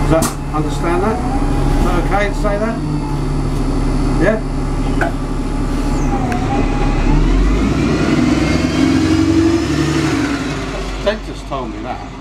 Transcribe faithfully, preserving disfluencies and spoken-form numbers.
Does that understand that? Is that okay to say that? Yeah? The dentist told me that.